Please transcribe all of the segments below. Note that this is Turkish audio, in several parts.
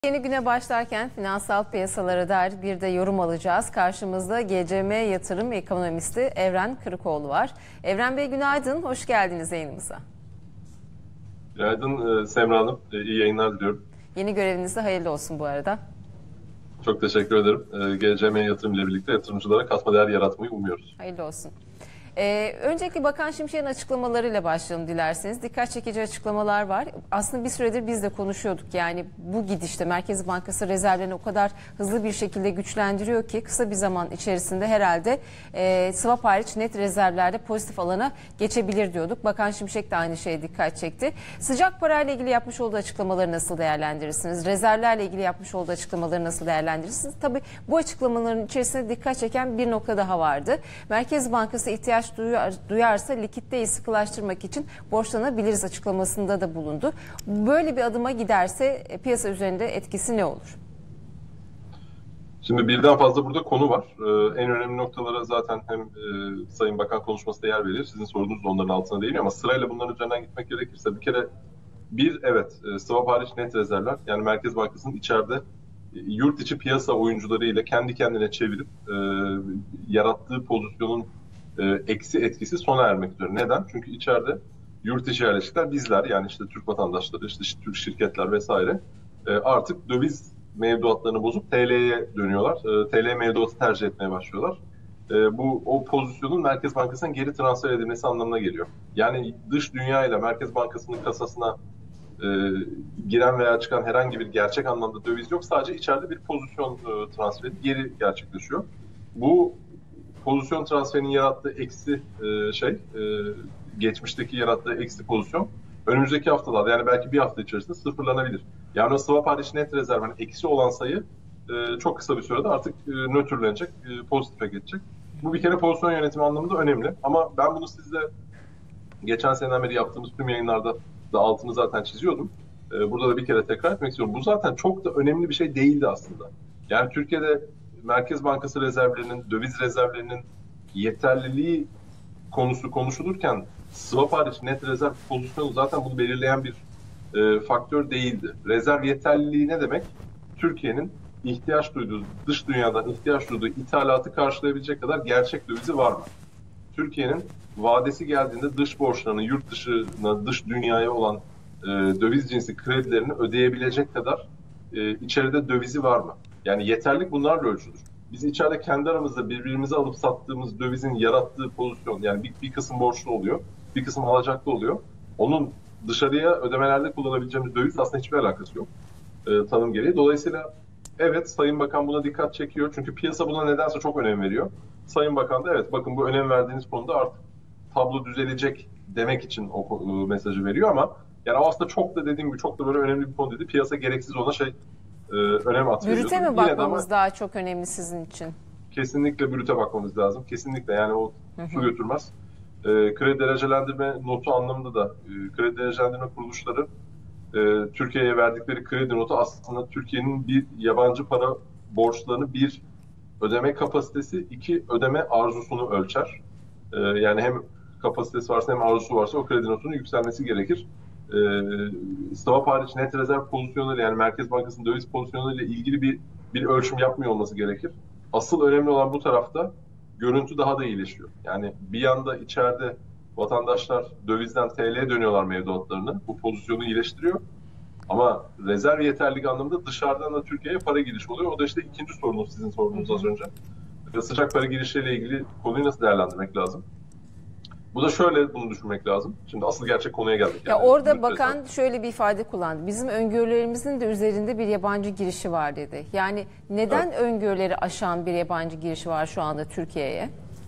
Yeni güne başlarken finansal piyasalara dair bir de yorum alacağız. Karşımızda GCM Yatırım Ekonomisti Evren Kırıkoğlu var. Evren Bey günaydın, hoş geldiniz yayınımıza. Günaydın Semra Hanım, iyi yayınlar diliyorum. Yeni görevinizde hayırlı olsun bu arada. Çok teşekkür ederim. GCM Yatırım ile birlikte yatırımcılara katma değer yaratmayı umuyoruz. Hayırlı olsun. Öncelikle Bakan Şimşek'in açıklamalarıyla başlayalım dilerseniz. Dikkat çekici açıklamalar var. Aslında bir süredir biz de konuşuyorduk. Yani bu gidişte Merkez Bankası rezervlerini o kadar hızlı bir şekilde güçlendiriyor ki kısa bir zaman içerisinde herhalde swap hariç net rezervlerde pozitif alana geçebilir diyorduk. Bakan Şimşek de aynı şeye dikkat çekti. Sıcak parayla ilgili yapmış olduğu açıklamaları nasıl değerlendirirsiniz? Rezervlerle ilgili yapmış olduğu açıklamaları nasıl değerlendirirsiniz? Tabii bu açıklamaların içerisinde dikkat çeken bir nokta daha vardı. Merkez Bankası ihtiyaç duyarsa likiditeyi sıkılaştırmak için borçlanabiliriz açıklamasında da bulundu. Böyle bir adıma giderse piyasa üzerinde etkisi ne olur? Şimdi birden fazla burada konu var. En önemli noktalara zaten hem Sayın Bakan konuşmasında yer verir. Sizin sorunuz da onların altına değiniyor ama sırayla bunların üzerinden gitmek gerekirse bir kere evet swap hariç net rezervler, yani Merkez Bankası'nın içeride yurt içi piyasa oyuncuları ile kendi kendine çevirip yarattığı pozisyonun eksi etkisi sona ermek üzere. Neden? Çünkü içeride yurt içi yerleşikler bizler, yani işte Türk vatandaşları, işte Türk şirketler vesaire artık döviz mevduatlarını bozup TL'ye dönüyorlar. TL mevduatı tercih etmeye başlıyorlar. O pozisyonun Merkez Bankası'nın geri transfer edilmesi anlamına geliyor. Yani dış dünya ile Merkez Bankası'nın kasasına giren veya çıkan herhangi bir gerçek anlamda döviz yok. Sadece içeride bir pozisyon transferi geri gerçekleşiyor. Bu pozisyon transferinin yarattığı eksi geçmişteki yarattığı eksi pozisyon önümüzdeki haftalarda, yani belki bir hafta içerisinde sıfırlanabilir. Yani o swap hariç net rezerv, yani eksi olan sayı çok kısa bir sürede artık nötrlenecek, pozitife geçecek. Bu bir kere pozisyon yönetimi anlamında önemli. Ama ben bunu sizle geçen seneden beri yaptığımız tüm yayınlarda da altını zaten çiziyordum. Burada da bir kere tekrar etmek istiyorum. Bu zaten çok da önemli bir şey değildi aslında. Yani Türkiye'de Merkez Bankası rezervlerinin, döviz rezervlerinin yeterliliği konusu konuşulurken swap hariç net rezerv pozisyonu zaten bunu belirleyen bir faktör değildi. Rezerv yeterliliği ne demek? Türkiye'nin ihtiyaç duyduğu, dış dünyadan ihtiyaç duyduğu ithalatı karşılayabilecek kadar gerçek dövizi var mı? Türkiye'nin vadesi geldiğinde dış borçlarını, yurt dışına, dış dünyaya olan döviz cinsi kredilerini ödeyebilecek kadar içeride dövizi var mı? Yani yeterlik bunlarla ölçülür. Biz içeride kendi aramızda birbirimize alıp sattığımız dövizin yarattığı pozisyon, yani bir kısım borçlu oluyor, bir kısım alacaklı oluyor. Onun dışarıya ödemelerde kullanabileceğimiz döviz aslında hiçbir alakası yok tanım gereği. Dolayısıyla evet, Sayın Bakan buna dikkat çekiyor. Çünkü piyasa buna nedense çok önem veriyor. Sayın Bakan da evet, bakın bu önem verdiğiniz konuda artık tablo düzelecek demek için o mesajı veriyor ama yani aslında çok da dediğim gibi çok da böyle önemli bir konu değil. Piyasa gereksiz ona önem atfediyordu. Brüte mi bakmamız daha çok önemli sizin için? Kesinlikle brüte bakmamız lazım. Kesinlikle, yani o su götürmez. Kredi derecelendirme notu anlamında da kredi derecelendirme kuruluşları Türkiye'ye verdikleri kredi notu aslında Türkiye'nin bir yabancı para borçlarını bir ödeme kapasitesi, iki ödeme arzusunu ölçer. Yani hem kapasitesi varsa hem arzusu varsa o kredi notunun yükselmesi gerekir. Swap hariç net rezerv pozisyonları, yani Merkez Bankası'nın döviz pozisyonlarıyla ilgili bir ölçüm yapmıyor olması gerekir. Asıl önemli olan bu tarafta görüntü daha da iyileşiyor. Yani bir yanda içeride vatandaşlar dövizden TL'ye dönüyorlar mevduatlarını. Bu pozisyonu iyileştiriyor. Ama rezerv yeterlilik anlamında dışarıdan da Türkiye'ye para girişi oluyor. O da işte ikinci sorunuz, sizin sorunuz az önce. Sıcak para girişleriyle ilgili konuyu nasıl değerlendirmek lazım? Bu da şöyle, bunu düşünmek lazım. Şimdi asıl gerçek konuya geldik. Ya orada bakan şöyle bir ifade kullandı. Bizim öngörülerimizin de üzerinde bir yabancı girişi var dedi. Yani neden evet, öngörüleri aşan bir yabancı girişi var şu anda Türkiye'ye?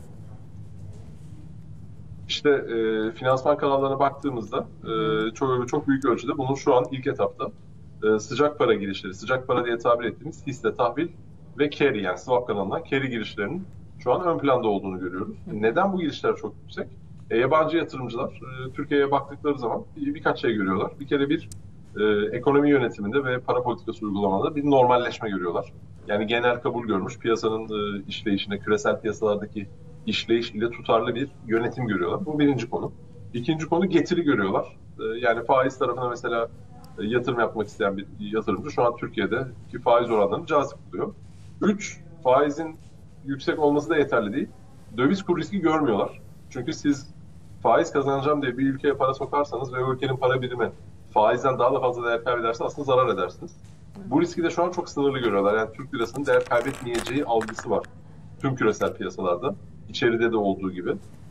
İşte finansman kanallarına baktığımızda çok büyük ölçüde bunun şu an ilk etapta sıcak para girişleri, sıcak para diye tabir ettiğimiz hisse, tahvil ve carry, yani swap kanalından carry girişlerinin şu an ön planda olduğunu görüyoruz. Neden bu girişler çok yüksek? Yabancı yatırımcılar Türkiye'ye baktıkları zaman birkaç şey görüyorlar. Bir kere ekonomi yönetiminde ve para politikası uygulamalarında bir normalleşme görüyorlar. Yani genel kabul görmüş piyasanın işleyişine, küresel piyasalardaki işleyiş ile tutarlı bir yönetim görüyorlar. Bu birinci konu. İkinci konu getiri görüyorlar. Yani faiz tarafına mesela yatırım yapmak isteyen bir yatırımcı şu an Türkiye'deki faiz oranlarını cazip buluyor. 3, faizin yüksek olması da yeterli değil. Döviz kur riski görmüyorlar. Çünkü siz faiz kazanacağım diye bir ülkeye para sokarsanız ve o ülkenin para birimi faizden daha da fazla değer kaybederse aslında zarar edersiniz. Bu riski de şu an çok sınırlı görüyorlar. Yani Türk lirasının değer kaybetmeyeceği algısı var tüm küresel piyasalarda. İçeride de olduğu gibi.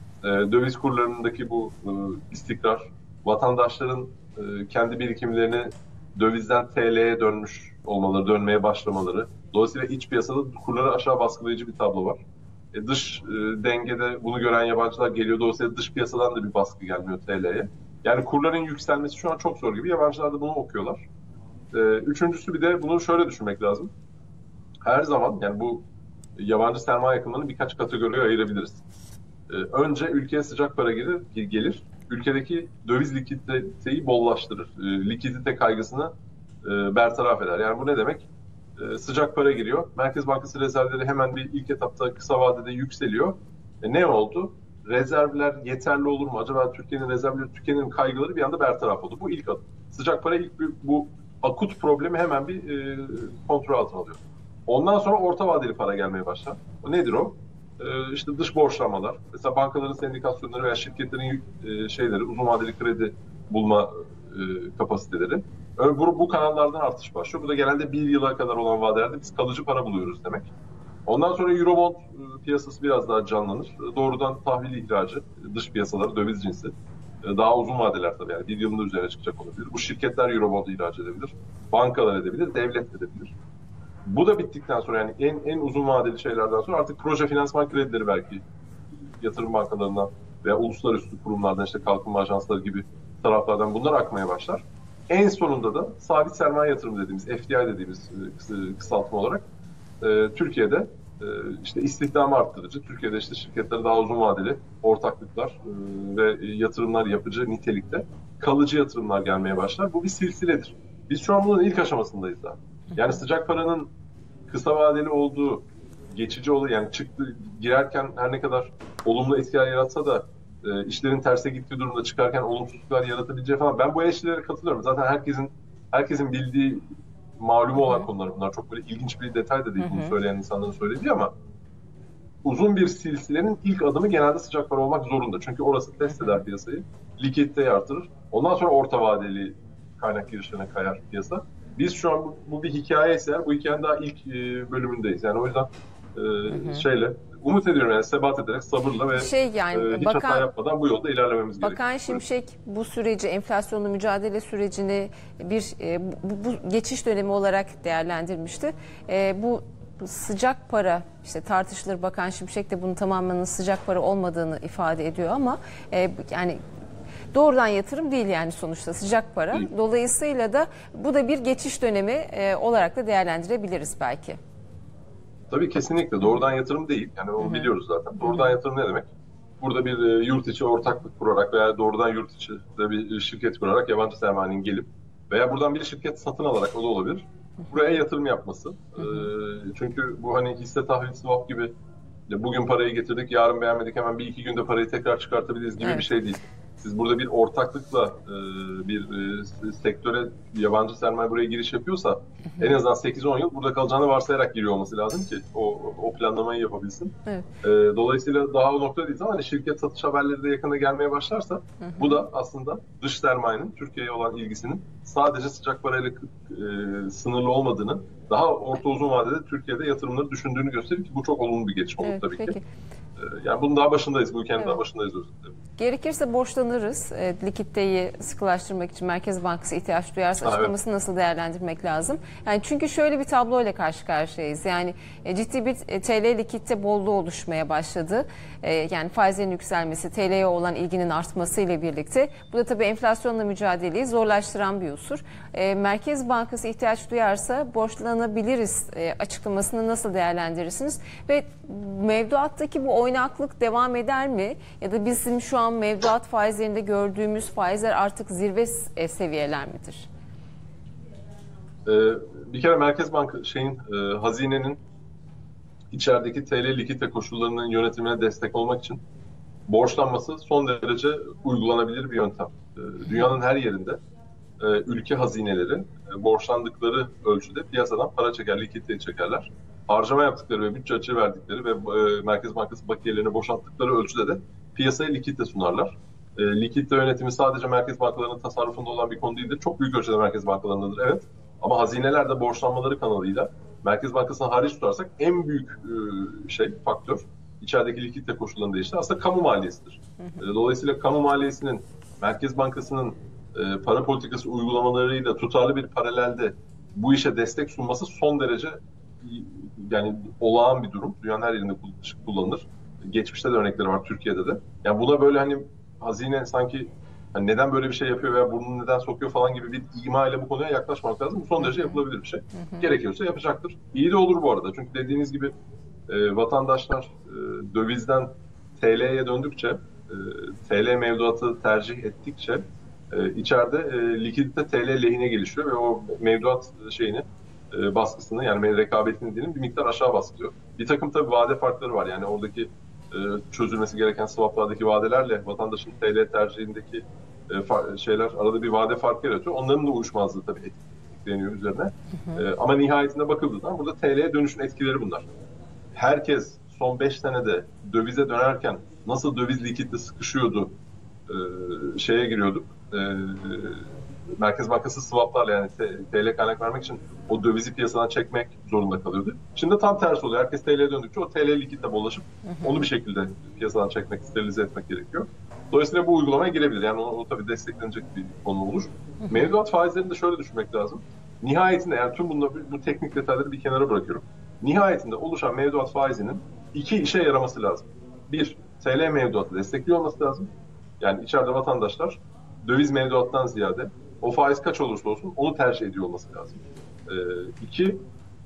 Döviz kurlarındaki bu istikrar, vatandaşların kendi birikimlerini dövizden TL'ye dönmeye başlamaları. Dolayısıyla iç piyasada kurları aşağı baskılayıcı bir tablo var. Dış dengede bunu gören yabancılar geliyor. Dolayısıyla dış piyasadan da bir baskı gelmiyor TL'ye. Yani kurların yükselmesi şu an çok zor gibi. Yabancılar da bunu okuyorlar. Üçüncüsü bir de bunu şöyle düşünmek lazım. Her zaman yani bu yabancı sermaye akımlarını birkaç kategoriye ayırabiliriz. Önce ülkeye sıcak para gelir. Ülkedeki döviz likiditeyi bollaştırır. Likidite kaygısını bertaraf eder. Yani bu ne demek? Sıcak para giriyor. Merkez Bankası rezervleri hemen bir ilk etapta kısa vadede yükseliyor. Ne oldu? Rezervler yeterli olur mu? Acaba Türkiye'nin rezervleri tükenir mi kaygıları bir anda bertaraf oldu. Bu ilk adım. Sıcak para bu akut problemi hemen bir kontrol altına alıyor. Ondan sonra orta vadeli para gelmeye başlar. Nedir o? İşte dış borçlanmalar. Mesela bankaların sendikasyonları veya şirketlerin uzun vadeli kredi bulma kapasiteleri. Bu kanallardan artış başlıyor. Bu da genelde bir yıla kadar olan vadelerde biz kalıcı para buluyoruz demek. Ondan sonra Eurobond piyasası biraz daha canlanır. Doğrudan tahvil ihracı, dış piyasaları, döviz cinsi. Daha uzun vadeler tabii yani bir yılın üzerine çıkacak olabilir. Bu şirketler Eurobond ihraç edebilir. Bankalar edebilir, devlet edebilir. Bu da bittikten sonra yani en uzun vadeli şeylerden sonra artık proje finansman kredileri belki yatırım bankalarından veya uluslararası kurumlardan işte kalkınma ajansları gibi taraflardan bunlar akmaya başlar. En sonunda da sabit sermaye yatırımı dediğimiz, FDI dediğimiz kısaltma olarak Türkiye'de işte istihdamı arttırıcı, Türkiye'de işte şirketlere daha uzun vadeli ortaklıklar ve yatırımlar yapıcı nitelikte kalıcı yatırımlar gelmeye başlar. Bu bir silsiledir. Biz şu an bunun ilk aşamasındayız daha. Yani sıcak paranın kısa vadeli olduğu, geçici olduğu yani girerken her ne kadar olumlu etkiler yaratsa da işlerin terse gittiği durumda çıkarken olumsuzluklar yaratabileceği falan. Ben bu eleştirilere katılıyorum. Zaten herkesin bildiği malumu olan konular bunlar. Çok böyle ilginç bir detay da değil bunu söyleyen insanların söylediği ama uzun bir silsilenin ilk adımı genelde sıcak para olmak zorunda. Çünkü orası test eder piyasayı, likiditeyi artırır. Ondan sonra orta vadeli kaynak girişlerine kayar piyasa. Biz şu an bu bir hikaye ise bu hikayenin daha ilk bölümündeyiz. Yani o yüzden umut ediyorum yani sebat ederek sabırla ve hiç hata yapmadan bu yolda ilerlememiz gerekiyor. Bakan Şimşek bu süreci, enflasyonla mücadele sürecini bu geçiş dönemi olarak değerlendirmişti. Bu sıcak para işte tartışılır. Bakan Şimşek de bunun tamamen sıcak para olmadığını ifade ediyor ama yani doğrudan yatırım değil yani sonuçta sıcak para. Dolayısıyla da bu da bir geçiş dönemi olarak da değerlendirebiliriz belki. Tabii kesinlikle doğrudan yatırım değil. Yani onu biliyoruz zaten. Doğrudan yatırım ne demek? Burada bir yurt içi ortaklık kurarak veya doğrudan yurt içi de bir şirket kurarak yabancı sermayenin gelip veya buradan bir şirket satın alarak o da olabilir. Buraya yatırım yapması. Çünkü bu hani hisse tahvil swap gibi bugün parayı getirdik, yarın beğenmedik hemen bir iki günde parayı tekrar çıkartabiliriz gibi bir şey değil. Siz burada bir ortaklıkla bir sektöre yabancı sermaye buraya giriş yapıyorsa en azından 8-10 yıl burada kalacağını varsayarak giriyor olması lazım ki o planlamayı yapabilsin. Evet. Dolayısıyla daha o noktada değil ama hani şirket satış haberleri de yakında gelmeye başlarsa bu da aslında dış sermayenin Türkiye'ye olan ilgisinin sadece sıcak parayla sınırlı olmadığını, daha orta uzun vadede Türkiye'de yatırımları düşündüğünü gösterir ki bu çok olumlu bir gelişme olur tabii ki. Yani bunun daha başındayız, bu ülkenin daha başındayız özellikle. Gerekirse borçlanırız. Likiditeyi sıkılaştırmak için Merkez Bankası ihtiyaç duyarsa açıklamasını nasıl değerlendirmek lazım? Yani çünkü şöyle bir tabloyla karşı karşıyayız. Yani ciddi bir TL likidite bolluğu oluşmaya başladı. Yani faizlerin yükselmesi, TL'ye olan ilginin artmasıyla birlikte bu da tabii enflasyonla mücadeleyi zorlaştıran bir unsur. Merkez Bankası ihtiyaç duyarsa borçlanabiliriz açıklamasını nasıl değerlendirirsiniz? Ve mevduattaki bu oynaklık devam eder mi? Ya da bizim şu an mevduat faizlerinde gördüğümüz faizler artık zirve seviyeler midir? Bir kere Merkez hazinenin içerideki TL likidite koşullarının yönetimine destek olmak için borçlanması son derece uygulanabilir bir yöntem. Dünyanın her yerinde ülke hazineleri borçlandıkları ölçüde piyasadan para çeker, likidite çekerler. Harcama yaptıkları ve bütçe açığı verdikleri ve Merkez Bankası bakiyelerini boşalttıkları ölçüde de piyasaya likidite sunarlar. Likidite yönetimi sadece merkez bankalarının tasarrufunda olan bir konu değildir. Çok büyük ölçüde merkez bankalarındadır, evet. Ama hazineler de borçlanmaları kanalıyla Merkez Bankası'nı hariç tutarsak en büyük faktör içerideki likidite koşullarını değiştirir. Aslında kamu maliyesidir. Dolayısıyla kamu maliyesinin Merkez Bankası'nın para politikası uygulamalarıyla tutarlı bir paralelde bu işe destek sunması son derece yani olağan bir durum. Dünyanın her yerinde kullanılır. Geçmişte de örnekleri var, Türkiye'de de. Yani buna böyle hani hazine sanki hani neden böyle bir şey yapıyor veya burnunu neden sokuyor falan gibi bir ima ile bu konuya yaklaşmamak lazım. Bu son derece yapılabilir bir şey. Gerekiyorsa yapacaktır. İyi de olur bu arada. Çünkü dediğiniz gibi vatandaşlar dövizden TL'ye döndükçe, TL mevduatı tercih ettikçe içeride likidite TL lehine gelişiyor ve o mevduat baskısını yani rekabetini diyelim bir miktar aşağı baskılıyor. Bir takım tabii vade farkları var. Yani oradaki çözülmesi gereken swaplardaki vadelerle vatandaşın TL tercihindeki şeyler arada bir vade farkı yaratıyor. Onların da uyuşmazlığı tabii etkileniyor üzerine. Ama nihayetinde bakıldığında burada TL'ye dönüşün etkileri bunlar. Herkes son 5 senede dövize dönerken nasıl döviz likitte sıkışıyordu, giriyorduk. Merkez Bankası swaplarla yani TL kaynak vermek için o dövizi piyasadan çekmek zorunda kalıyordu. Şimdi tam tersi oluyor. Herkes TL'ye döndükçe o TL likitte bollaşıp onu bir şekilde piyasadan çekmek, sterilize etmek gerekiyor. Dolayısıyla bu uygulamaya girebilir. Yani o tabii desteklenecek bir konu olur. Mevduat faizlerini de şöyle düşünmek lazım. Nihayetinde yani tüm bu teknik detayları bir kenara bırakıyorum. Nihayetinde oluşan mevduat faizinin iki işe yaraması lazım. Bir, TL mevduatı destekliyor olması lazım. Yani içeride vatandaşlar döviz mevduattan ziyade o faiz kaç olursa olsun onu tercih ediyor olması lazım. İki,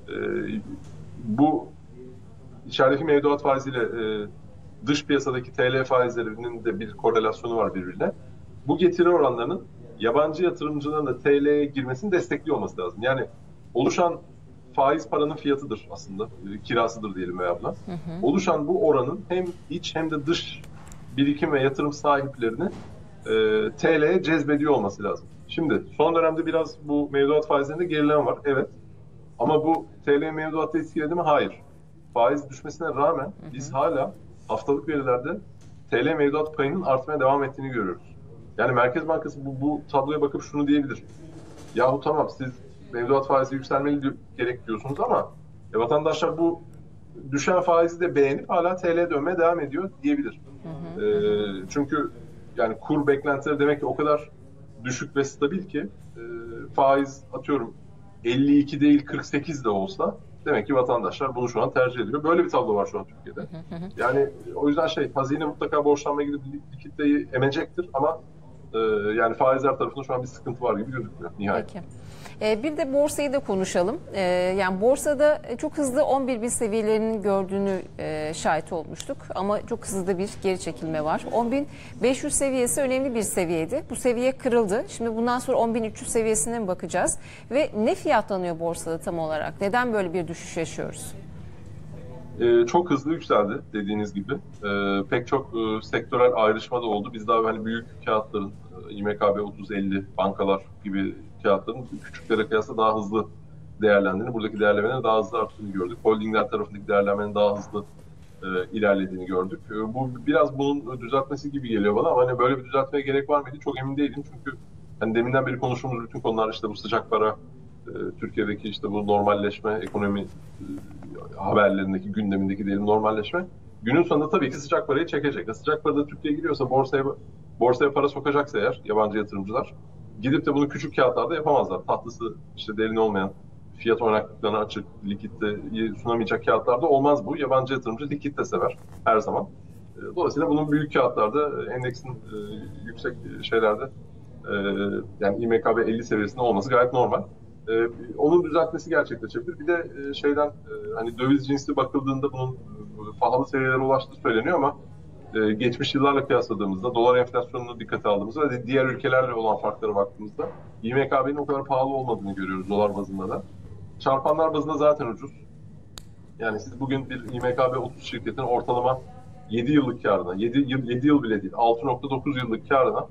bu içerideki mevduat faiziyle dış piyasadaki TL faizlerinin de bir korelasyonu var birbirine. Bu getiri oranlarının yabancı yatırımcıların da TL'ye girmesini destekliyor olması lazım. Yani oluşan faiz paranın fiyatıdır aslında, kirasıdır diyelim veya buna. Oluşan bu oranın hem iç hem de dış birikim ve yatırım sahiplerini TL'ye cezbediyor olması lazım. Şimdi son dönemde biraz bu mevduat faizlerinde gerileme var. Evet. Ama bu TL mevduatta etkiledi mi? Hayır. Faiz düşmesine rağmen biz hala haftalık verilerde TL mevduat payının artmaya devam ettiğini görüyoruz. Yani Merkez Bankası bu tabloya bakıp şunu diyebilir. Yahu tamam siz mevduat faizi yükselmeli gerek diyorsunuz ama vatandaşlar bu düşen faizi de beğenip hala TL'ye dönmeye devam ediyor diyebilir. Çünkü yani kur beklentileri demek ki o kadar düşük ve stabil ki faiz atıyorum 52 değil 48 de olsa demek ki vatandaşlar bunu şu an tercih ediyor. Böyle bir tablo var şu an Türkiye'de. Yani o yüzden hazine mutlaka borçlanmaya gidip likiditeyi emecektir ama yani faizler tarafında şu an bir sıkıntı var gibi gözükmüyor nihayet. Peki. Bir de borsayı da konuşalım. Yani borsada çok hızlı 11.000 seviyelerinin gördüğünü şahit olmuştuk. Ama çok hızlı da bir geri çekilme var. 10.500 seviyesi önemli bir seviyeydi. Bu seviye kırıldı. Şimdi bundan sonra 10.300 seviyesine mi bakacağız? Ve ne fiyatlanıyor borsada tam olarak? Neden böyle bir düşüş yaşıyoruz? Çok hızlı yükseldi dediğiniz gibi. Pek çok sektörel ayrışma da oldu. Biz daha hani büyük kağıtların, İMKB 30-50 bankalar gibi kağıtların küçüklere kıyasla daha hızlı değerlendiğini, buradaki değerlemenin daha hızlı arttığını gördük. Holdingler tarafındaki değerlemenin daha hızlı ilerlediğini gördük. Bu biraz bunun düzeltmesi gibi geliyor bana ama hani böyle bir düzeltmeye gerek var mıydı çok emin değilim. Çünkü hani deminden beri konuştuğumuz bütün konular bu sıcak para, Türkiye'deki bu normalleşme, ekonomi haberlerindeki, gündemindeki diyelim normalleşme. Günün sonunda tabii ki sıcak parayı çekecek. Sıcak para da Türkiye'ye giriyorsa borsaya para sokacaksa eğer yabancı yatırımcılar gidip de bunu küçük kağıtlarda yapamazlar. Tatlısı derin olmayan, fiyat oynaklıklarına açık, likiditeyi sunamayacak kağıtlarda olmaz bu. Yabancı yatırımcı likidite sever her zaman. Dolayısıyla bunun büyük kağıtlarda, endeksin yüksek şeylerde yani İMKB 50 seviyesinde olması gayet normal. Onun düzeltmesi gerçekleşebilir. Bir de hani döviz cinsi bakıldığında bunun pahalı seviyelere ulaştığı söyleniyor ama geçmiş yıllarla kıyasladığımızda, dolar enflasyonunu dikkate aldığımızda ve diğer ülkelerle olan farklara baktığımızda İMKB'nin o kadar pahalı olmadığını görüyoruz dolar bazında da. Çarpanlar bazında zaten ucuz. Yani siz bugün bir İMKB 30 şirketin ortalama 7 yıllık karına, 7 yıl bile değil, 6.9 yıllık karına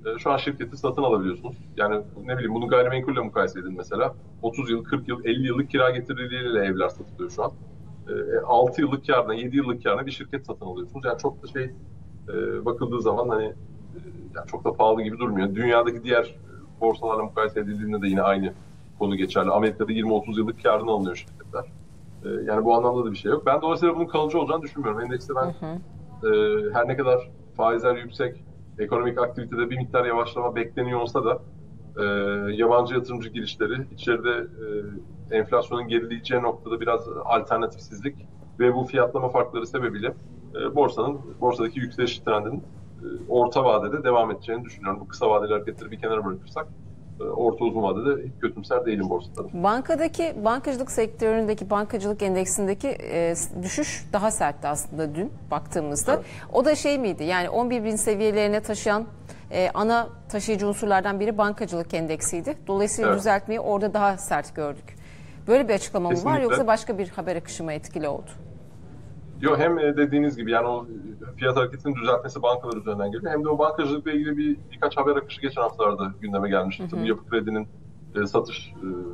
şu an şirketi satın alabiliyorsunuz. Yani ne bileyim bunu gayrimenkulle mukayese edin mesela. 30 yıl, 40 yıl, 50 yıllık kira getiriliyle evler satılıyor şu an. 6 yıllık kârına, 7 yıllık kârına bir şirket satın alıyorsunuz. Yani çok da bakıldığı zaman hani yani çok da pahalı gibi durmuyor. Dünyadaki diğer borsalarla mukayese edildiğinde de yine aynı konu geçerli. Amerika'da 20-30 yıllık kârına alınıyor şirketler. Yani bu anlamda da bir şey yok. Ben dolayısıyla bunun kalıcı olacağını düşünmüyorum. Endekste ben her ne kadar faizler yüksek, ekonomik aktivitede bir miktar yavaşlama bekleniyor olsa da yabancı yatırımcı girişleri içeride enflasyonun gerileyeceği noktada biraz alternatifsizlik ve bu fiyatlama farkları sebebiyle borsadaki yükseliş trendinin orta vadede devam edeceğini düşünüyorum. Bu kısa vadeli hareketleri bir kenara bırakırsak orta uzun vadede kötümser değilim borsada. Bankacılık sektöründeki bankacılık endeksindeki düşüş daha sertti aslında dün baktığımızda. Evet. O da şey miydi? Yani 11.000 seviyelerine taşıyan ana taşıyıcı unsurlardan biri bankacılık endeksiydi. Dolayısıyla Evet. düzeltmeyi orada daha sert gördük. Böyle bir açıklama mı var Kesinlikle. yoksa başka bir haber akışı mı etkili oldu? Yok, hem dediğiniz gibi yani o fiyat hareketinin düzeltmesi bankalar üzerinden geliyor. Hem de o bankacılıkla ilgili birkaç haber akışı geçen haftalarda gündeme gelmişti. Tabii Yapı Kredi'nin satış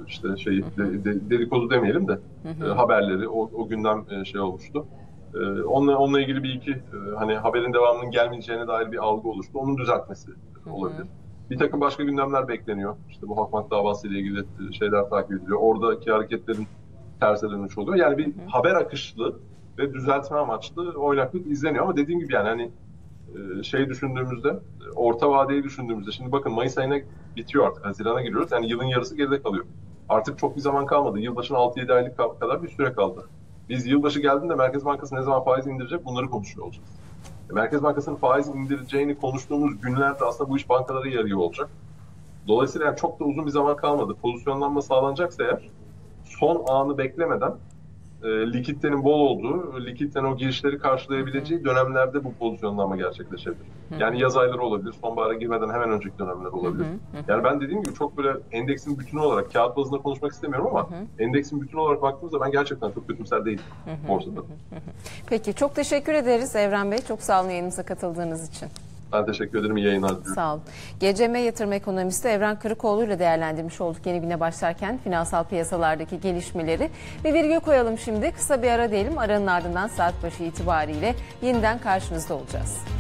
dedikodu demeyelim de haberleri o gündem olmuştu. Onunla ilgili bir iki hani haberin devamının gelmeyeceğine dair bir algı oluştu. Onun düzeltmesi olabilir. Bir takım başka gündemler bekleniyor. İşte bu Halkbank davası ile ilgili şeyler takip ediliyor. Oradaki hareketlerin terse dönüş oluyor. Yani bir haber akışlı ve düzeltme amaçlı oynaklık izleniyor ama dediğim gibi yani hani düşündüğümüzde orta vadeyi düşündüğümüzde şimdi bakın Mayıs ayına bitiyor artık, Haziran'a giriyoruz, yani yılın yarısı geride kalıyor. Artık çok bir zaman kalmadı. Yılbaşına 6-7 aylık kadar bir süre kaldı. Biz yılbaşı geldiğinde Merkez Bankası ne zaman faiz indirecek bunları konuşuyor olacağız. Merkez Bankası'nın faiz indireceğini konuştuğumuz günlerde aslında bu iş bankalara yarıyor olacak. Dolayısıyla yani çok da uzun bir zaman kalmadı. Pozisyonlanma sağlanacaksa eğer son anı beklemeden likiditenin bol olduğu, likiditenin o girişleri karşılayabileceği dönemlerde bu pozisyonlanma gerçekleşebilir. Yani yaz ayları olabilir, sonbahara girmeden hemen önceki dönemler olabilir. Yani ben dediğim gibi çok böyle endeksin bütünü olarak, kağıt bazında konuşmak istemiyorum ama endeksin bütünü olarak baktığımızda ben gerçekten çok kötümser değilim borsada. Peki, çok teşekkür ederiz Evren Bey. Çok sağ olun yayınımıza katıldığınız için. Ben teşekkür ederim. İyi yayınlar diliyorum. Sağ olun. GCM Yatırım Ekonomisti Evren Kırıkoğlu ile değerlendirmiş olduk yeni güne başlarken finansal piyasalardaki gelişmeleri. Bir virgül koyalım şimdi. Kısa bir ara diyelim. Aranın ardından saat başı itibariyle yeniden karşınızda olacağız.